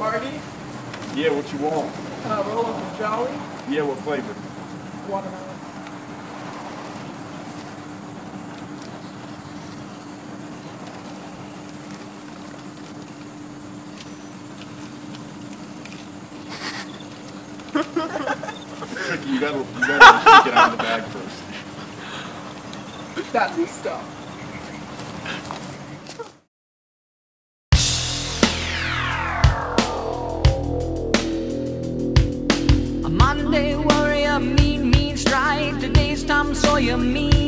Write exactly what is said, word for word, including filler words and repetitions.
party? Yeah, what you want? Uh, roll up a Jolly? Yeah, what flavor? Watermelon. Tricky, you gotta, you gotta take it out of the bag first. That's the stuff. A Monday warrior, mean, mean strike. Today's Tom Sawyer, mean.